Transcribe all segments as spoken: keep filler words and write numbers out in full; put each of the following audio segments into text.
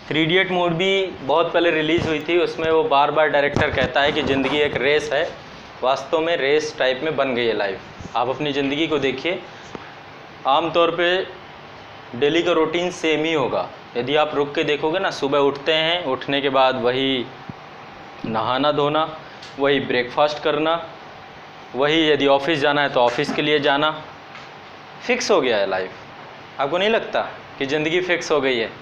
Three idiot movie बहुत पहले release हुई थी, उसमें वो बार बार डायरेक्टर कहता है कि ज़िंदगी एक रेस है। वास्तव में रेस टाइप में बन गई है लाइफ। आप अपनी ज़िंदगी को देखिए, आमतौर पे डेली का रूटीन सेम ही होगा। यदि आप रुक के देखोगे ना, सुबह उठते हैं, उठने के बाद वही नहाना धोना, वही ब्रेकफास्ट करना, वही यदि ऑफिस जाना है तो ऑफिस के लिए जाना, फिक्स हो गया है लाइफ। आपको नहीं लगता कि ज़िंदगी फिक्स हो गई है?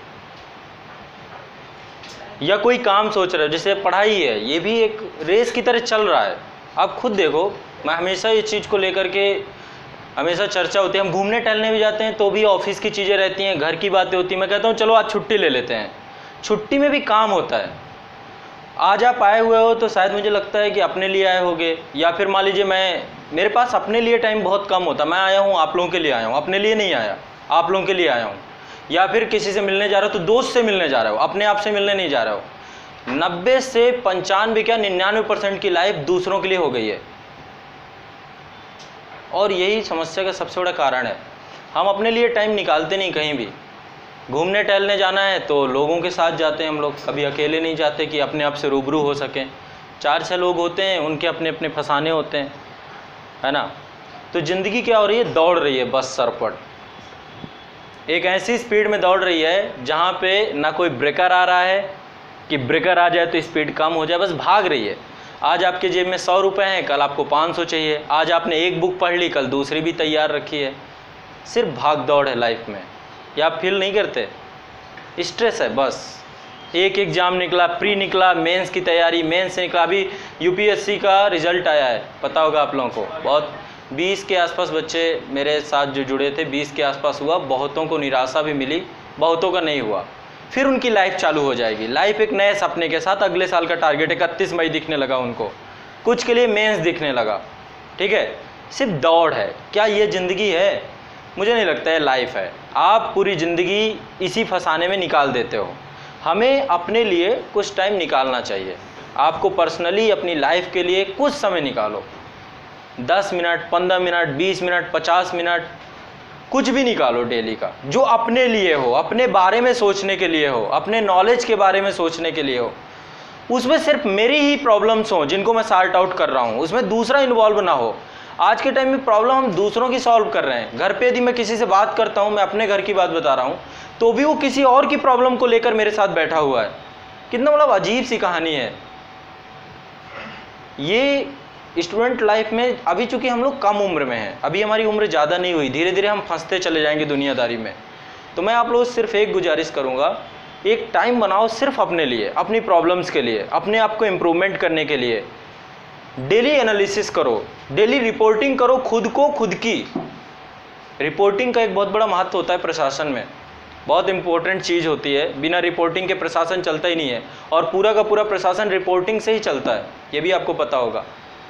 या कोई काम सोच रहे हो, जैसे पढ़ाई है, ये भी एक रेस की तरह चल रहा है। आप खुद देखो, मैं हमेशा इस चीज़ को लेकर के हमेशा चर्चा होती है। हम घूमने टहलने भी जाते हैं तो भी ऑफिस की चीज़ें रहती हैं, घर की बातें होती हैं। मैं कहता हूँ चलो आज छुट्टी ले लेते हैं, छुट्टी में भी काम होता है। आज आप आए हुए हो तो शायद मुझे लगता है कि अपने लिए आए होगे, या फिर मान लीजिए मैं मेरे पास अपने लिए टाइम बहुत कम होता। मैं आया हूँ आप लोगों के लिए आया हूँ, अपने लिए नहीं आया, आप लोगों के लिए आया हूँ। या फिर किसी से मिलने जा रहे हो तो दोस्त से मिलने जा रहे हो, अपने आप से मिलने नहीं जा रहे हो। नब्बे से पंचानवे क्या निन्यानवे परसेंट की लाइफ दूसरों के लिए हो गई है, और यही समस्या का सबसे बड़ा कारण है। हम अपने लिए टाइम निकालते नहीं। कहीं भी घूमने टहलने जाना है तो लोगों के साथ जाते हैं हम लोग, कभी अकेले नहीं जाते कि अपने आप से रूबरू हो सकें। चार छः लोग होते हैं, उनके अपने अपने फसाने होते हैं, है ना। तो ज़िंदगी क्या हो रही है, दौड़ रही है बस सरपट। एक ऐसी स्पीड में दौड़ रही है जहाँ पे ना कोई ब्रेकर आ रहा है कि ब्रेकर आ जाए तो स्पीड कम हो जाए, बस भाग रही है। आज आपके जेब में सौ रुपये हैं, कल आपको पाँच सौ चाहिए। आज आपने एक बुक पढ़ ली, कल दूसरी भी तैयार रखी है। सिर्फ भाग दौड़ है लाइफ में। या आप फील नहीं करते? स्ट्रेस है बस। एक एग्ज़ाम निकला, प्री निकला, मेंस की तैयारी, मेंस से निकला, अभी यूपीएससी का रिज़ल्ट आया है, पता होगा आप लोगों को। बहुत बीस के आसपास बच्चे मेरे साथ जो जुड़े थे, बीस के आसपास हुआ। बहुतों को निराशा भी मिली, बहुतों का नहीं हुआ। फिर उनकी लाइफ चालू हो जाएगी। लाइफ एक नए सपने के साथ, अगले साल का टारगेट इकतीस मई दिखने लगा उनको, कुछ के लिए मेंस दिखने लगा। ठीक है, सिर्फ दौड़ है। क्या ये ज़िंदगी है? मुझे नहीं लगता है लाइफ है। आप पूरी ज़िंदगी इसी फंसाने में निकाल देते हो। हमें अपने लिए कुछ टाइम निकालना चाहिए। आपको पर्सनली अपनी लाइफ के लिए कुछ समय निकालो। दस मिनट, पंद्रह मिनट, बीस मिनट, पचास मिनट, कुछ भी निकालो डेली का, जो अपने लिए हो, अपने बारे में सोचने के लिए हो, अपने नॉलेज के बारे में सोचने के लिए हो। उसमें सिर्फ मेरी ही प्रॉब्लम्स हो जिनको मैं सॉर्ट आउट कर रहा हूँ, उसमें दूसरा इन्वॉल्व ना हो। आज के टाइम में प्रॉब्लम हम दूसरों की सॉल्व कर रहे हैं। घर पे यदि मैं किसी से बात करता हूँ, मैं अपने घर की बात बता रहा हूँ, तो भी वो किसी और की प्रॉब्लम को लेकर मेरे साथ बैठा हुआ है। कितना मतलब अजीब सी कहानी है ये। स्टूडेंट लाइफ में अभी चूंकि हम लोग कम उम्र में हैं, अभी हमारी उम्र ज़्यादा नहीं हुई, धीरे धीरे हम फंसते चले जाएंगे दुनियादारी में। तो मैं आप लोगों से सिर्फ एक गुजारिश करूँगा, एक टाइम बनाओ सिर्फ अपने लिए, अपनी प्रॉब्लम्स के लिए, अपने आप को इम्प्रूवमेंट करने के लिए। डेली एनालिसिस करो, डेली रिपोर्टिंग करो खुद को, खुद की। रिपोर्टिंग का एक बहुत बड़ा महत्व होता है प्रशासन में, बहुत इंपॉर्टेंट चीज़ होती है। बिना रिपोर्टिंग के प्रशासन चलता ही नहीं है, और पूरा का पूरा प्रशासन रिपोर्टिंग से ही चलता है, ये भी आपको पता होगा।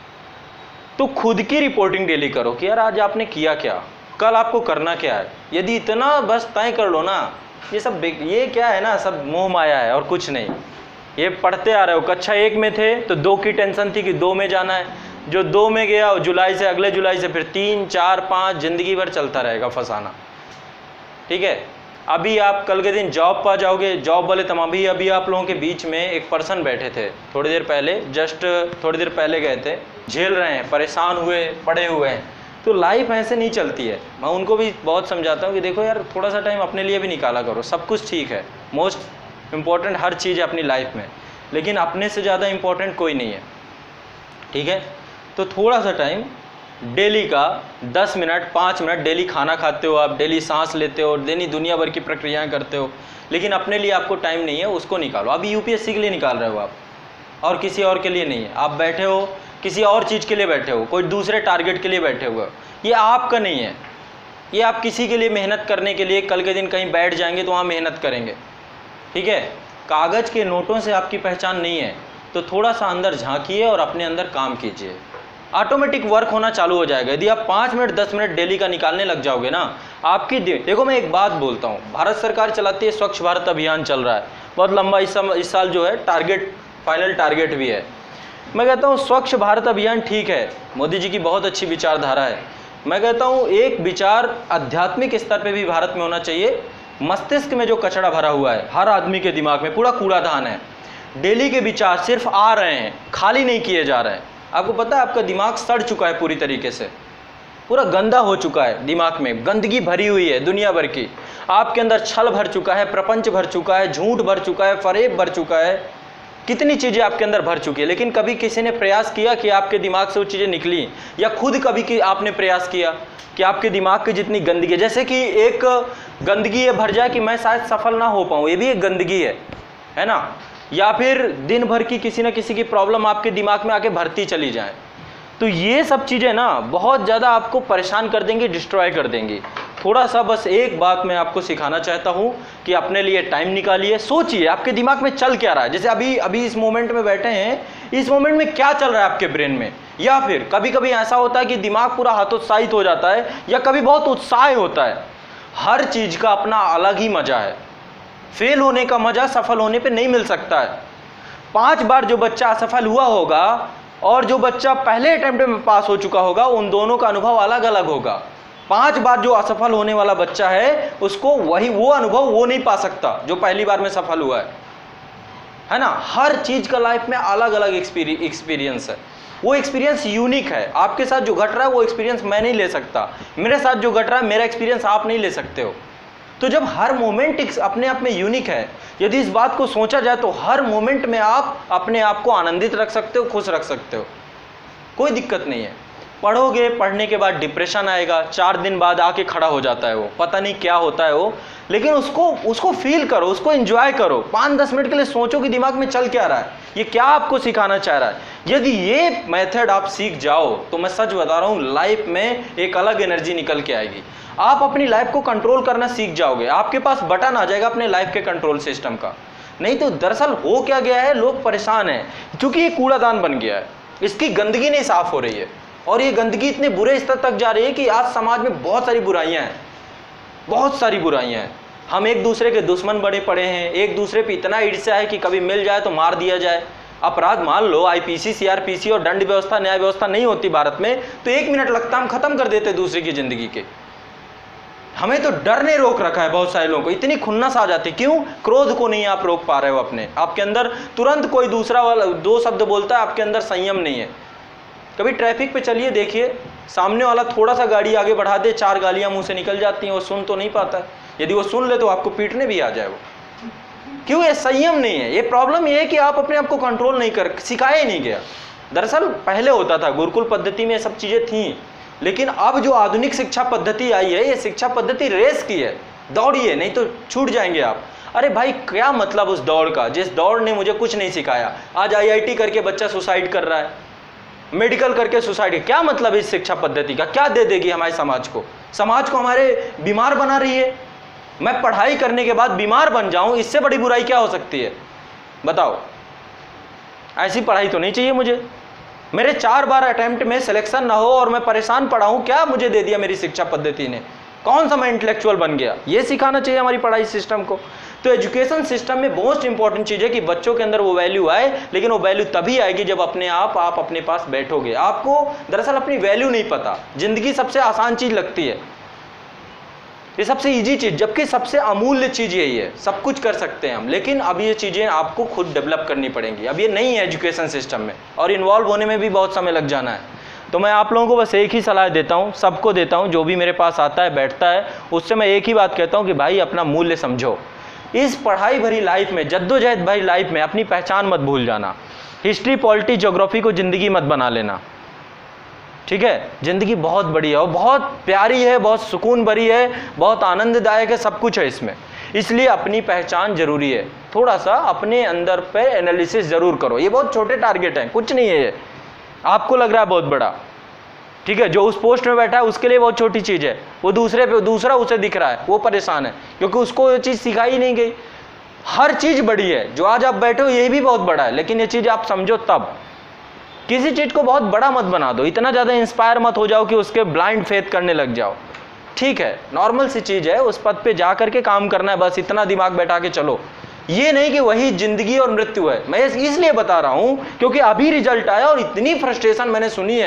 तो खुद की रिपोर्टिंग डेली करो कि यार आज आपने किया क्या, कल आपको करना क्या है। यदि इतना बस तय कर लो ना, ये सब ये क्या है ना, सब मोह माया है और कुछ नहीं। ये पढ़ते आ रहे हो, कक्षा एक में थे तो दो की टेंशन थी कि दो में जाना है, जो दो में गया जुलाई से, अगले जुलाई से फिर तीन, चार, पाँच, ज़िंदगी भर चलता रहेगा फंसाना। ठीक है, अभी आप कल के दिन जॉब पा जाओगे, जॉब वाले तमाम भी। अभी आप लोगों के बीच में एक पर्सन बैठे थे थोड़ी देर पहले, जस्ट थोड़ी देर पहले गए थे, झेल रहे हैं, परेशान हुए, पड़े हुए हैं। तो लाइफ ऐसे नहीं चलती है। मैं उनको भी बहुत समझाता हूँ कि देखो यार, थोड़ा सा टाइम अपने लिए भी निकाला करो। सब कुछ ठीक है, मोस्ट इम्पॉर्टेंट हर चीज़ है अपनी लाइफ में, लेकिन अपने से ज़्यादा इम्पॉर्टेंट कोई नहीं है। ठीक है, तो थोड़ा सा टाइम डेली का दस मिनट, पाँच मिनट, डेली खाना खाते हो आप, डेली सांस लेते हो, डेली दुनिया भर की प्रक्रियाएं करते हो, लेकिन अपने लिए आपको टाइम नहीं है, उसको निकालो। अभी यूपीएससी के लिए निकाल रहे हो आप, और किसी और के लिए नहीं है। आप बैठे हो किसी और चीज़ के लिए बैठे हो, कोई दूसरे टारगेट के लिए बैठे हुए हो। ये आपका नहीं है, ये आप किसी के लिए मेहनत करने के लिए कल के दिन कहीं बैठ जाएंगे तो वहाँ मेहनत करेंगे। ठीक है, कागज़ के नोटों से आपकी पहचान नहीं है। तो थोड़ा सा अंदर झांकिए और अपने अंदर काम कीजिए, ऑटोमेटिक वर्क होना चालू हो जाएगा। यदि आप पाँच मिनट दस मिनट डेली का निकालने लग जाओगे ना, आपकी देखो, मैं एक बात बोलता हूँ, भारत सरकार चलाती है, स्वच्छ भारत अभियान चल रहा है बहुत लंबा। इस समय इस साल जो है टारगेट, फाइनल टारगेट भी है। मैं कहता हूँ स्वच्छ भारत अभियान ठीक है, मोदी जी की बहुत अच्छी विचारधारा है। मैं कहता हूँ एक विचार आध्यात्मिक स्तर पे भी भारत में होना चाहिए मस्तिष्क में जो कचरा भरा हुआ है, हर आदमी के दिमाग में पूरा कूड़ादान है। डेली के विचार सिर्फ आ रहे हैं, खाली नहीं किए जा रहे हैं। आपको पता है आपका दिमाग सड़ चुका है पूरी तरीके से, पूरा गंदा हो चुका है, दिमाग में गंदगी भरी हुई है दुनिया भर की। आपके अंदर छल भर चुका है, प्रपंच भर चुका है, झूठ भर चुका है, फरेब भर चुका है, कितनी चीज़ें आपके अंदर भर चुकी है। लेकिन कभी किसी ने प्रयास किया कि आपके दिमाग से वो चीज़ें निकली, या खुद कभी कि आपने प्रयास किया कि आपके दिमाग की जितनी गंदगी है, जैसे कि एक गंदगी ये भर जाए कि मैं शायद सफल ना हो पाऊँ, ये भी एक गंदगी है, है ना। या फिर दिन भर की किसी न किसी की प्रॉब्लम आपके दिमाग में आके भरती चली जाए, तो ये सब चीज़ें ना बहुत ज़्यादा आपको परेशान कर देंगी, डिस्ट्रॉय कर देंगी। थोड़ा सा बस एक बात मैं आपको सिखाना चाहता हूँ कि अपने लिए टाइम निकालिए, सोचिए आपके दिमाग में चल क्या रहा है। जैसे अभी अभी इस मोमेंट में बैठे हैं, इस मोमेंट में क्या चल रहा है आपके ब्रेन में। या फिर कभी कभी ऐसा होता है कि दिमाग पूरा हतोत्साहित हो जाता है, या कभी बहुत उत्साह होता है। हर चीज़ का अपना अलग ही मज़ा है। फेल होने का मज़ा सफल होने पर नहीं मिल सकता है। पाँच बार जो बच्चा असफल हुआ होगा और जो बच्चा पहले अटेम्प्ट में पास हो चुका होगा, उन दोनों का अनुभव अलग अलग होगा। पांच बार जो असफल होने वाला बच्चा है, उसको वही वो अनुभव वो नहीं पा सकता जो पहली बार में सफल हुआ है, है ना। हर चीज़ का लाइफ में अलग अलग एक्सपीरियंस है। वो एक्सपीरियंस यूनिक है। आपके साथ जो घट रहा है वो एक्सपीरियंस मैं नहीं ले सकता, मेरे साथ जो घट रहा है मेरा एक्सपीरियंस आप नहीं ले सकते हो। तो जब हर मोमेंट अपने आप में यूनिक है, यदि इस बात को सोचा जाए तो हर मोमेंट में आप अपने आप को आनंदित रख सकते हो, खुश रख सकते हो, कोई दिक्कत नहीं है। पढ़ोगे, पढ़ने के बाद डिप्रेशन आएगा, चार दिन बाद आके खड़ा हो जाता है वो, पता नहीं क्या होता है वो, लेकिन उसको उसको फील करो, उसको एंजॉय करो। पाँच दस मिनट के लिए सोचो कि दिमाग में चल क्या रहा है, ये क्या आपको सिखाना चाह रहा है। यदि ये मेथड आप सीख जाओ तो मैं सच बता रहा हूँ, लाइफ में एक अलग एनर्जी निकल के आएगी। आप अपनी लाइफ को कंट्रोल करना सीख जाओगे, आपके पास बटन आ जाएगा अपने लाइफ के कंट्रोल सिस्टम का। नहीं तो दरअसल हो क्या गया है, लोग परेशान हैं क्योंकि ये कूड़ादान बन गया है, इसकी गंदगी नहीं साफ हो रही है, और ये गंदगी इतने बुरे स्तर तक जा रही है कि आज समाज में बहुत सारी बुराइयां हैं, बहुत सारी बुराइयां हैं। हम एक दूसरे के दुश्मन बड़े पड़े हैं, एक दूसरे पे इतना ईर्ष्या है कि कभी मिल जाए तो मार दिया जाए। अपराध मान लो आईपीसी, सीआरपीसी और दंड व्यवस्था, न्याय व्यवस्था नहीं होती भारत में तो एक मिनट लगता हम खत्म कर देते दूसरे की जिंदगी के। हमें तो डर ने रोक रखा है बहुत सारे लोगों को, इतनी खुन्नस आ जाती। क्यों? क्रोध को नहीं आप रोक पा रहे हो अपने आपके अंदर। तुरंत कोई दूसरा वाला दो शब्द बोलता है, आपके अंदर संयम नहीं है। कभी ट्रैफिक पे चलिए, देखिए सामने वाला थोड़ा सा गाड़ी आगे बढ़ा दे, चार गालियां मुंह से निकल जाती हैं, वो सुन तो नहीं पाता है। यदि वो सुन ले तो आपको पीटने भी आ जाए वो। क्यों? ये संयम नहीं है। ये प्रॉब्लम ये है कि आप अपने आप को कंट्रोल नहीं कर, सिखाया ही नहीं गया। दरअसल पहले होता था, गुरुकुल पद्धति में ये सब चीज़ें थीं, लेकिन अब जो आधुनिक शिक्षा पद्धति आई है, ये शिक्षा पद्धति रेस की है। दौड़िए नहीं तो छूट जाएंगे आप। अरे भाई क्या मतलब उस दौड़ का, जिस दौड़ ने मुझे कुछ नहीं सिखाया। आज आईआईटी करके बच्चा सुसाइड कर रहा है, मेडिकल करके सुसाइड, क्या मतलब इस शिक्षा पद्धति का? क्या दे देगी हमारे समाज को? समाज को हमारे बीमार बना रही है। मैं पढ़ाई करने के बाद बीमार बन जाऊं, इससे बड़ी बुराई क्या हो सकती है? बताओ। ऐसी पढ़ाई तो नहीं चाहिए मुझे। मेरे चार बार अटेम्प्ट में सिलेक्शन ना हो और मैं परेशान पड़ा हूं, क्या मुझे दे दिया मेरी शिक्षा पद्धति ने? कौन सा मैं इंटेलेक्चुअल बन गया? ये सिखाना चाहिए हमारी पढ़ाई सिस्टम को। तो एजुकेशन सिस्टम में मोस्ट इंपॉर्टेंट चीज़ है कि बच्चों के अंदर वो वैल्यू आए, लेकिन वो वैल्यू तभी आएगी जब अपने आप आप अपने पास बैठोगे। आपको दरअसल अपनी वैल्यू नहीं पता। जिंदगी सबसे आसान चीज़ लगती है, ये सबसे इजी चीज़, जबकि सबसे अमूल्य चीज़ यही है। सब कुछ कर सकते हैं हम, लेकिन अब ये चीज़ें आपको खुद डेवलप करनी पड़ेंगी। अब ये नहीं है एजुकेशन सिस्टम में, और इन्वॉल्व होने में भी बहुत समय लग जाना है। तो मैं आप लोगों को बस एक ही सलाह देता हूँ, सबको देता हूँ, जो भी मेरे पास आता है बैठता है उससे मैं एक ही बात कहता हूँ कि भाई अपना मूल्य समझो। इस पढ़ाई भरी लाइफ में, जद्दोजहद भरी लाइफ में अपनी पहचान मत भूल जाना। हिस्ट्री, पॉलिटी, ज्योग्राफी को ज़िंदगी मत बना लेना, ठीक है? ज़िंदगी बहुत बड़ी है और बहुत प्यारी है, बहुत सुकून भरी है, बहुत आनंददायक है, सब कुछ है इसमें। इसलिए अपनी पहचान जरूरी है। थोड़ा सा अपने अंदर पे एनालिसिस ज़रूर करो। ये बहुत छोटे टारगेट हैं, कुछ नहीं है ये, आपको लग रहा है बहुत बड़ा, ठीक है? जो उस पोस्ट में बैठा है उसके लिए बहुत छोटी चीज़ है, वो दूसरे पे दूसरा उसे दिख रहा है, वो परेशान है क्योंकि उसको ये चीज़ सिखाई नहीं गई। हर चीज़ बड़ी है, जो आज आप बैठे हो ये भी बहुत बड़ा है, लेकिन ये चीज़ आप समझो तब। किसी चीज़ को बहुत बड़ा मत बना दो, इतना ज़्यादा इंस्पायर मत हो जाओ कि उसके ब्लाइंड फेथ करने लग जाओ। ठीक है, नॉर्मल सी चीज़ है, उस पद पे जा करके काम करना है, बस इतना दिमाग बैठा के चलो। ये नहीं कि वही जिंदगी और मृत्यु है। मैं इसलिए बता रहा हूँ क्योंकि अभी रिजल्ट आया और इतनी फ्रस्ट्रेशन मैंने सुनी है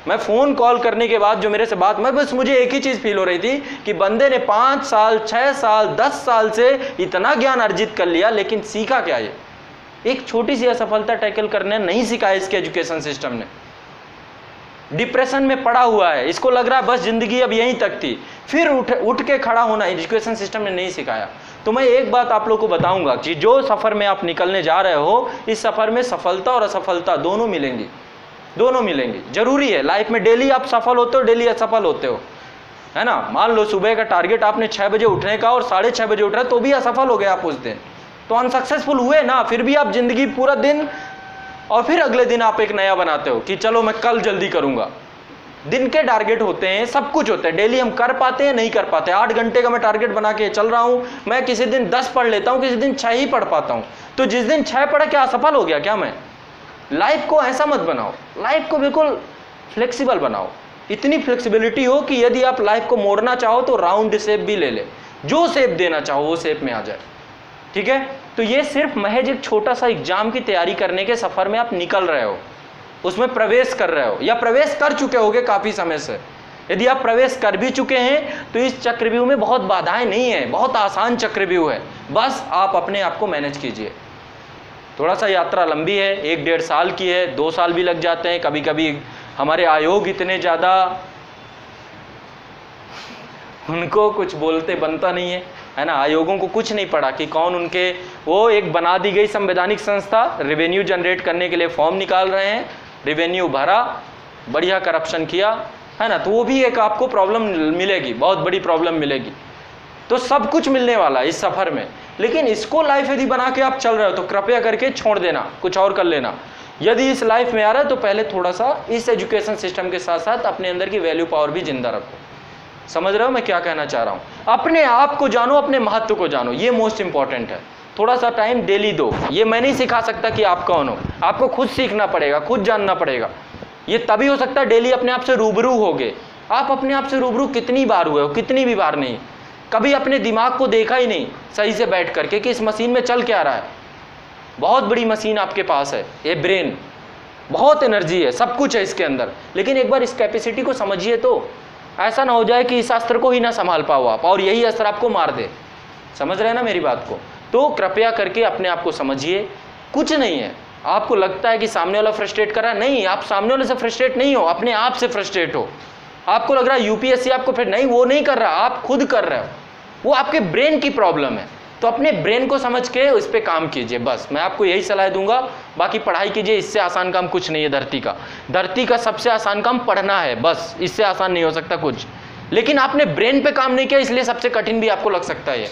मैं फ़ोन कॉल करने के बाद जो मेरे से बात, मैं बस मुझे एक ही चीज़ फील हो रही थी कि बंदे ने पाँच साल छः साल दस साल से इतना ज्ञान अर्जित कर लिया, लेकिन सीखा क्या? ये एक छोटी सी असफलता टैकल करने नहीं सिखाया इसके एजुकेशन सिस्टम ने। डिप्रेशन में पड़ा हुआ है, इसको लग रहा है बस ज़िंदगी अब यहीं तक थी, फिर उठ उठ के खड़ा होना एजुकेशन सिस्टम ने नहीं सिखाया। तो मैं एक बात आप लोग को बताऊंगा कि जो सफ़र में आप निकलने जा रहे हो, इस सफ़र में सफलता और असफलता दोनों मिलेंगी, दोनों मिलेंगी। जरूरी है लाइफ में, डेली आप सफल होते हो, डेली असफल होते हो, है ना। मान लो सुबह का टारगेट आपने छः बजे उठने का और साढ़े छः बजे उठ रहे तो भी असफल हो गए आप उस दिन, तो अनसक्सेसफुल हुए ना। फिर भी आप जिंदगी पूरा दिन, और फिर अगले दिन आप एक नया बनाते हो कि चलो मैं कल जल्दी करूंगा। दिन के टारगेट होते हैं, सब कुछ होता है, डेली हम कर पाते हैं नहीं कर पाते। आठ घंटे का मैं टारगेट बना के चल रहा हूं, मैं किसी दिन दस पढ़ लेता हूं, किसी दिन छः ही पढ़ पाता हूं। तो जिस दिन छः पढ़ा क्या असफल हो गया क्या मैं? लाइफ को ऐसा मत बनाओ, लाइफ को बिल्कुल फ्लेक्सिबल बनाओ। इतनी फ्लेक्सिबिलिटी हो कि यदि आप लाइफ को मोड़ना चाहो तो राउंड शेप भी ले ले, जो शेप देना चाहो वो शेप में आ जाए, ठीक है। तो ये सिर्फ महज एक छोटा सा एग्जाम की तैयारी करने के सफर में आप निकल रहे हो, उसमें प्रवेश कर रहे हो या प्रवेश कर चुके होगे काफी समय से। यदि आप प्रवेश कर भी चुके हैं तो इस चक्रव्यूह में बहुत बाधाएं नहीं है, बहुत आसान चक्रव्यूह है, बस आप अपने आप को मैनेज कीजिए। थोड़ा सा यात्रा लंबी है, एक डेढ़ साल की है, दो साल भी लग जाते हैं कभी कभी। हमारे आयोग इतने ज़्यादा, उनको कुछ बोलते बनता नहीं है, है ना। आयोगों को कुछ नहीं पड़ा कि कौन उनके, वो एक बना दी गई संवैधानिक संस्था, रेवेन्यू जनरेट करने के लिए फॉर्म निकाल रहे हैं, रेवेन्यू भरा, बढ़िया करप्शन किया, है ना। तो वो भी एक आपको प्रॉब्लम मिलेगी, बहुत बड़ी प्रॉब्लम मिलेगी। तो सब कुछ मिलने वाला है इस सफ़र में, लेकिन इसको लाइफ यदि बना के आप चल रहे हो तो कृपया करके छोड़ देना, कुछ और कर लेना। यदि इस लाइफ में आ रहा है तो पहले थोड़ा सा इस एजुकेशन सिस्टम के साथ साथ अपने अंदर की वैल्यू पावर भी जिंदा रखो। समझ रहे हो मैं क्या कहना चाह रहा हूँ? अपने आप को जानो, अपने महत्व को जानो, ये मोस्ट इंपॉर्टेंट है। थोड़ा सा टाइम डेली दो। ये मैं नहीं सिखा सकता कि आप कौन हो, आपको खुद सीखना पड़ेगा, खुद जानना पड़ेगा। ये तभी हो सकता है डेली अपने आप से रूबरू होगे। आप अपने आप से रूबरू कितनी बार हुए हो? कितनी भी बार नहीं। कभी अपने दिमाग को देखा ही नहीं सही से बैठ करके कि इस मशीन में चल क्या रहा है। बहुत बड़ी मशीन आपके पास है, ये ब्रेन, बहुत एनर्जी है, सब कुछ है इसके अंदर, लेकिन एक बार इस कैपेसिटी को समझिए तो ऐसा ना हो जाए कि इस अस्त्र को ही ना संभाल पाओ आप और यही अस्त्र आपको मार दे। समझ रहे हैं ना मेरी बात को? तो कृपया करके अपने आप को समझिए, कुछ नहीं है। आपको लगता है कि सामने वाला फ्रस्ट्रेट कर रहा है, नहीं, आप सामने वाले से फ्रस्ट्रेट नहीं हो, अपने आप से फ्रस्ट्रेट हो। आपको लग रहा है यूपीएससी आपको फिर, नहीं, वो नहीं कर रहा, आप खुद कर रहे हो, वो आपके ब्रेन की प्रॉब्लम है। तो अपने ब्रेन को समझ के उस पर काम कीजिए, बस मैं आपको यही सलाह दूंगा। बाकी पढ़ाई कीजिए, इससे आसान काम कुछ नहीं है धरती का। धरती का सबसे आसान काम पढ़ना है, बस, इससे आसान नहीं हो सकता कुछ। लेकिन आपने ब्रेन पे काम नहीं किया, इसलिए सबसे कठिन भी आपको लग सकता है।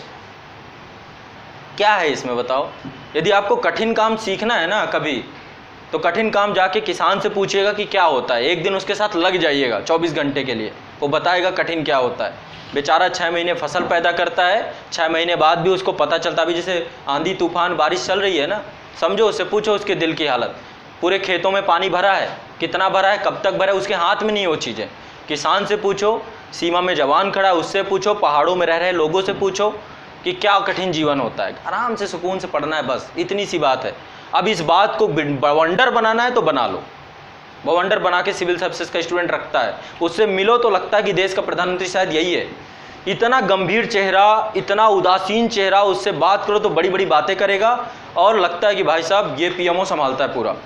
क्या है इसमें बताओ? यदि आपको कठिन काम सीखना है ना कभी, तो कठिन काम जाके किसान से पूछिएगा कि क्या होता है, एक दिन उसके साथ लग जाइएगा चौबीस घंटे के लिए, वो बताएगा कठिन क्या होता है। बेचारा छः महीने फसल पैदा करता है, छः महीने बाद भी उसको पता चलता। अभी जैसे आंधी तूफान बारिश चल रही है ना, समझो, उससे पूछो उसके दिल की हालत। पूरे खेतों में पानी भरा है, कितना भरा है, कब तक भरा है, उसके हाथ में नहीं वो चीज़ें। किसान से पूछो, सीमा में जवान खड़ा है उससे पूछो, पहाड़ों में रह रहे लोगों से पूछो कि क्या कठिन जीवन होता है। आराम से सुकून से पढ़ना है, बस इतनी सी बात है। अब इस बात को बवंडर बनाना है तो बना लो। बवंडर बना के सिविल सर्विसेज का स्टूडेंट रखता है, उससे मिलो तो लगता है कि देश का प्रधानमंत्री शायद यही है। इतना गंभीर चेहरा, इतना उदासीन चेहरा, उससे बात करो तो बड़ी बड़ी बातें करेगा और लगता है कि भाई साहब ये पीएमओ संभालता है पूरा।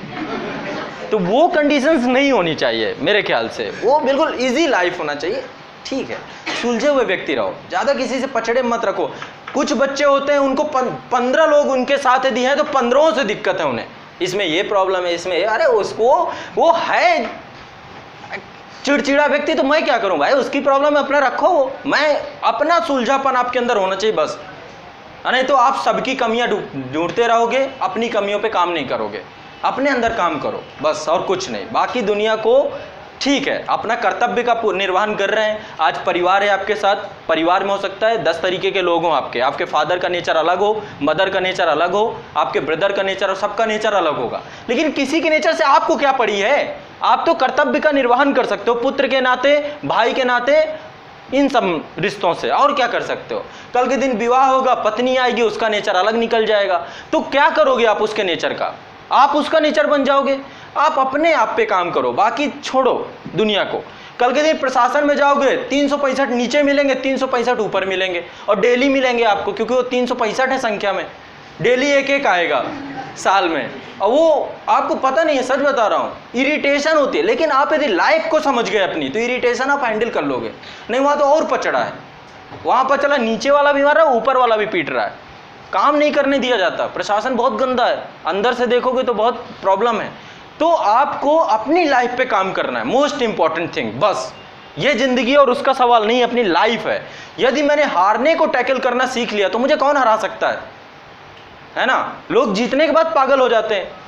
तो वो कंडीशंस नहीं होनी चाहिए मेरे ख्याल से, वो बिल्कुल इजी लाइफ होना चाहिए। ठीक है, सुलझे हुए व्यक्ति रहो, ज़्यादा किसी से पछड़े मत रखो। कुछ बच्चे होते हैं उनको पंद्रह लोग उनके साथ दिए हैं तो पंद्रहों से दिक्कत है उन्हें, इसमें ये प्रॉब्लम है, इसमें, अरे उसको वो है चिड़चिड़ा व्यक्ति, तो मैं क्या करूं भाई, उसकी प्रॉब्लम है, अपना रखो। मैं अपना सुलझापन आपके अंदर होना चाहिए बस, नहीं तो आप सबकी कमियां ढूंढते रहोगे, अपनी कमियों पे काम नहीं करोगे। अपने अंदर काम करो बस, और कुछ नहीं। बाकी दुनिया को, ठीक है, अपना कर्तव्य का निर्वहन कर रहे हैं। आज परिवार है आपके साथ, परिवार में हो सकता है दस तरीके के लोग हों आपके, आपके फादर का नेचर अलग हो, मदर का नेचर अलग हो, आपके ब्रदर का नेचर, सबका नेचर अलग होगा, लेकिन किसी के नेचर से आपको क्या पड़ी है? आप तो कर्तव्य का निर्वहन कर सकते हो, पुत्र के नाते, भाई के नाते, इन सब रिश्तों से, और क्या कर सकते हो? कल के दिन विवाह होगा, पत्नी आएगी, उसका नेचर अलग निकल जाएगा, तो क्या करोगे आप उसके नेचर का? आप उसका नेचर बन जाओगे। आप अपने आप पे काम करो, बाकी छोड़ो दुनिया को। कल के दिन प्रशासन में जाओगे तीन सौ पैंसठ नीचे मिलेंगे, तीन सौ पैंसठ ऊपर मिलेंगे, और डेली मिलेंगे आपको, क्योंकि वो तीन सौ पैंसठ है संख्या में, डेली एक एक आएगा साल में। और वो आपको पता नहीं है, सच बता रहा हूँ, इरिटेशन होती है। लेकिन आप यदि लाइफ को समझ गए अपनी, तो इरिटेशन आप हैंडल कर लोगे। नहीं, वहाँ तो और पचड़ा है, वहाँ पर चला नीचे वाला भी मार रहा है, ऊपर वाला भी पीट रहा है, काम नहीं करने दिया जाता। प्रशासन बहुत गंदा है, अंदर से देखोगे तो बहुत प्रॉब्लम है। तो आपको अपनी लाइफ पे काम करना है, मोस्ट इंपॉर्टेंट थिंग। बस ये जिंदगी और उसका सवाल नहीं, अपनी लाइफ है। यदि मैंने हारने को टैकल करना सीख लिया तो मुझे कौन हरा सकता है, है ना। लोग जीतने के बाद पागल हो जाते हैं।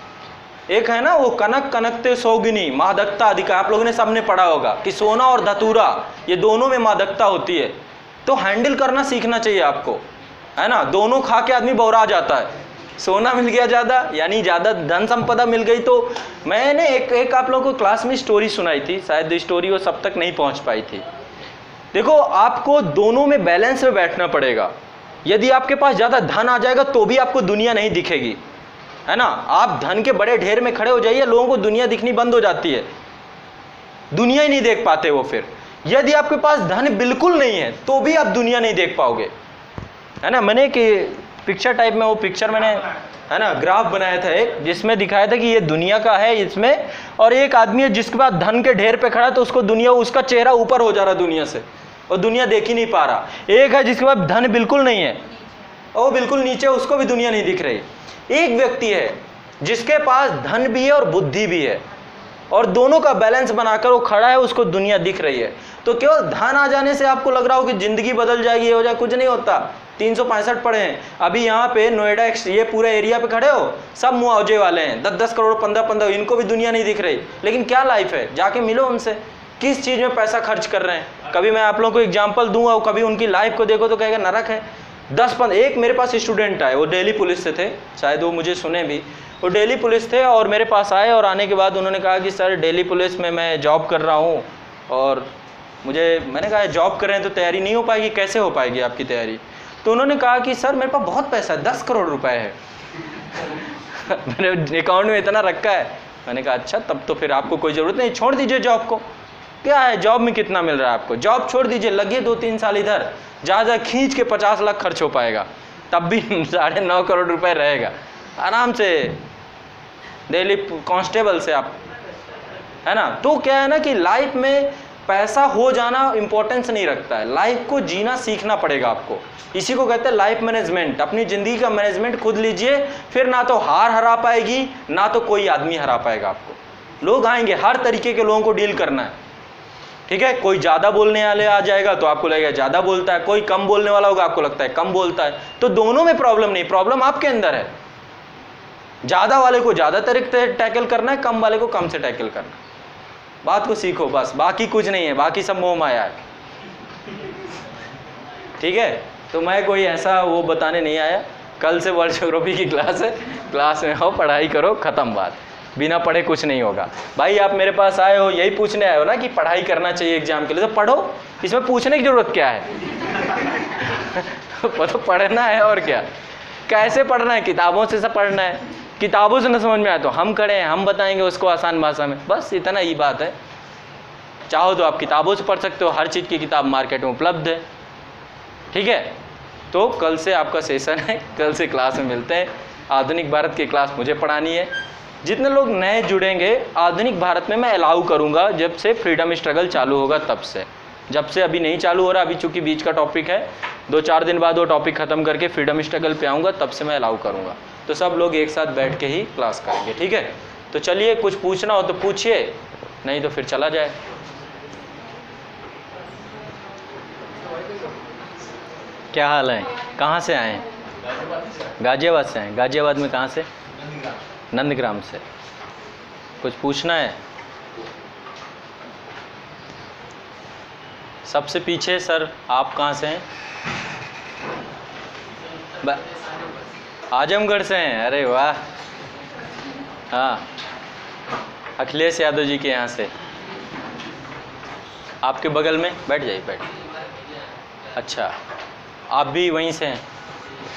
एक है ना वो कनक कनकते सोगिनी मादकता अधिका, आप लोगों ने सबने पढ़ा होगा कि सोना और धतूरा ये दोनों में मादकता होती है। तो हैंडल करना सीखना चाहिए आपको, है ना। दोनों खा के आदमी बौरा जाता है। सोना मिल गया ज़्यादा, यानी ज़्यादा धन संपदा मिल गई। तो मैंने एक एक आप लोगों को क्लास में स्टोरी सुनाई थी, शायद स्टोरी वो सब तक नहीं पहुंच पाई थी। देखो, आपको दोनों में बैलेंस में बैठना पड़ेगा। यदि आपके पास ज़्यादा धन आ जाएगा तो भी आपको दुनिया नहीं दिखेगी, है ना। आप धन के बड़े ढेर में खड़े हो जाइए, लोगों को दुनिया दिखनी बंद हो जाती है, दुनिया ही नहीं देख पाते वो फिर। यदि आपके पास धन बिल्कुल नहीं है तो भी आप दुनिया नहीं देख पाओगे, है ना। मैंने एक पिक्चर टाइप में वो पिक्चर मैंने, है ना, ग्राफ बनाया था एक, जिसमें दिखाया था कि ये दुनिया का है इसमें, और एक आदमी है जिसके पास धन के ढेर पे खड़ा है, तो उसको दुनिया, उसका चेहरा ऊपर हो जा रहा दुनिया से, और दुनिया देख ही नहीं पा रहा। एक है जिसके पास धन बिल्कुल नहीं है, और वो बिल्कुल नीचे, उसको भी दुनिया नहीं दिख रही। एक व्यक्ति है जिसके पास धन भी है और बुद्धि भी है, और दोनों का बैलेंस बनाकर वो खड़ा है, उसको दुनिया दिख रही है। तो केवल धन आ जाने से आपको लग रहा हो कि जिंदगी बदल जाएगी, ये हो जाए, कुछ नहीं होता। तीन सौ पैंसठ पड़े हैं अभी यहाँ पे नोएडा, ये पूरे एरिया पे खड़े हो, सब मुआवजे वाले हैं, दस दस करोड़ पंद्रह पंद्रह, इनको भी दुनिया नहीं दिख रही। लेकिन क्या लाइफ है, जाके मिलो उनसे, किस चीज़ में पैसा खर्च कर रहे हैं। कभी मैं आप लोगों को एग्जाम्पल दूंगा, कभी उनकी लाइफ को देखो तो कहेगा नरक है। दस पंद्रह, एक मेरे पास स्टूडेंट आए, वो दिल्ली पुलिस से थे, शायद वो मुझे सुने भी। वो दिल्ली पुलिस थे और मेरे पास आए, और आने के बाद उन्होंने कहा कि सर दिल्ली पुलिस में मैं जॉब कर रहा हूँ, और मुझे, मैंने कहा जॉब कर रहे हैं तो तैयारी नहीं हो पाएगी, कैसे हो पाएगी आपकी तैयारी। तो उन्होंने कहा कि सर मेरे पास बहुत पैसा है, दस करोड़ रुपए है मेरे अकाउंट में इतना रखा है। मैंने कहा अच्छा, तब तो फिर आपको कोई ज़रूरत नहीं, छोड़ दीजिए जॉब को। क्या है जॉब में कितना मिल रहा है आपको, जॉब छोड़ दीजिए, लगिए दो तीन साल इधर, ज़्यादा खींच के पचास लाख खर्च हो पाएगा, तब भी साढ़े नौ करोड़ रुपए रहेगा आराम से, दिल्ली कांस्टेबल से आप, है ना। तो क्या है ना कि लाइफ में पैसा हो जाना इंपॉर्टेंस नहीं रखता है, लाइफ को जीना सीखना पड़ेगा आपको। इसी को कहते हैं लाइफ मैनेजमेंट। अपनी ज़िंदगी का मैनेजमेंट खुद लीजिए, फिर ना तो हार हरा पाएगी, ना तो कोई आदमी हरा पाएगा आपको। लोग आएंगे, हर तरीके के लोगों को डील करना है, ठीक है। कोई ज़्यादा बोलने वाले आ जाएगा तो आपको लगेगा ज़्यादा बोलता है, कोई कम बोलने वाला होगा आपको लगता है कम बोलता है। तो दोनों में प्रॉब्लम नहीं, प्रॉब्लम आपके अंदर है। ज़्यादा वाले को ज़्यादा तरीके से टैकल करना है, कम वाले को कम से टैकल करना है। बात को सीखो बस, बाकी कुछ नहीं है, बाकी सब मोह माया है, ठीक है। तो मैं कोई ऐसा वो बताने नहीं आया। कल से वर्ल्ड ज्योग्राफी की क्लास है, क्लास में आओ, पढ़ाई करो, ख़त्म बात। बिना पढ़े कुछ नहीं होगा। भाई आप मेरे पास आए हो, यही पूछने आए हो ना कि पढ़ाई करना चाहिए एग्जाम के लिए, तो पढ़ो, इसमें पूछने की ज़रूरत क्या है तो पढ़ना है, और क्या, कैसे पढ़ना है, किताबों से सब पढ़ना है। किताबों से न समझ में आए तो हम खड़े हैं, हम बताएंगे उसको आसान भाषा में, बस इतना ही बात है। चाहो तो आप किताबों से पढ़ सकते हो, हर चीज़ की किताब मार्केट में उपलब्ध है, ठीक है। तो कल से आपका सेशन है, कल से क्लास में मिलते हैं। आधुनिक भारत की क्लास मुझे पढ़ानी है। जितने लोग नए जुड़ेंगे आधुनिक भारत में मैं अलाउ करूँगा जब से फ्रीडम स्ट्रगल चालू होगा, तब से। जब से अभी नहीं चालू हो रहा, अभी चूँकि बीच का टॉपिक है, दो चार दिन बाद वो टॉपिक ख़त्म करके फ्रीडम स्ट्रगल पे आऊँगा, तब से मैं अलाउ करूँगा। तो सब लोग एक साथ बैठ के ही क्लास करेंगे, ठीक है। तो चलिए, कुछ पूछना हो तो पूछिए, नहीं तो फिर चला जाए। क्या हाल है, कहाँ से आए हैं? गाजियाबाद से हैं। गाजियाबाद में कहाँ से? नंदग्राम से। कुछ पूछना है? सबसे पीछे सर, आप कहाँ से हैं? आजमगढ़ से हैं, अरे वाह। हाँ, अखिलेश यादव जी के यहाँ से। आपके बगल में, बैठ जाइए, बैठ। अच्छा, आप भी वहीं से हैं?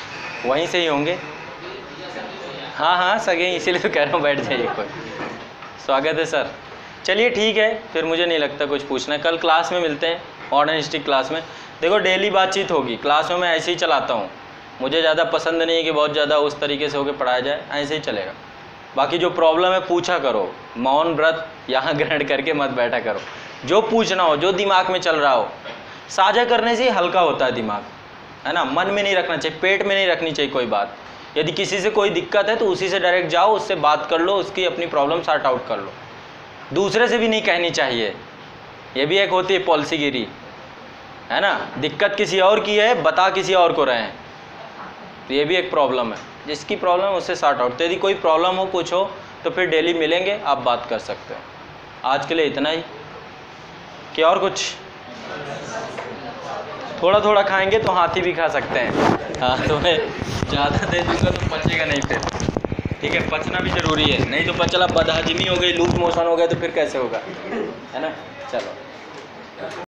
वहीं से ही होंगे। हाँ हाँ सगे, इसीलिए तो कह रहा हूँ, बैठ जाइए कोई। स्वागत है सर। चलिए ठीक है, फिर मुझे नहीं लगता कुछ पूछना है। कल क्लास में मिलते हैं, मॉडर्न हिस्ट्री क्लास में। देखो डेली बातचीत होगी क्लास में, मैं ऐसे ही चलाता हूँ। मुझे ज़्यादा पसंद नहीं है कि बहुत ज़्यादा उस तरीके से होकर पढ़ाया जाए, ऐसे ही चलेगा। बाकी जो प्रॉब्लम है पूछा करो, मौन व्रत यहाँ ग्रहण करके मत बैठा करो। जो पूछना हो, जो दिमाग में चल रहा हो, साझा करने से ही हल्का होता है दिमाग, है ना। मन में नहीं रखना चाहिए, पेट में नहीं रखनी चाहिए कोई बात। यदि किसी से कोई दिक्कत है तो उसी से डायरेक्ट जाओ, उससे बात कर लो, उसकी अपनी प्रॉब्लम सॉर्ट आउट कर लो। दूसरे से भी नहीं कहनी चाहिए, ये भी एक होती है पॉलिसीगिरी, है ना। दिक्कत किसी और की है, बता किसी और को रहे हैं, तो ये भी एक प्रॉब्लम है। जिसकी प्रॉब्लम है उससे सॉर्ट आउट। तो यदि कोई प्रॉब्लम हो, कुछ हो, तो फिर डेली मिलेंगे, आप बात कर सकते हो। आज के लिए इतना ही। क्या और कुछ? थोड़ा थोड़ा खाएंगे तो हाथी भी खा सकते हैं। हाँ, तुम्हें ज़्यादा दे दूँगा तो पचेगा नहीं फिर, ठीक है। पचना भी ज़रूरी है, नहीं तो पचला बदहजमी हो गई, लूज मोशन हो गया तो फिर कैसे होगा, है ना। चलो।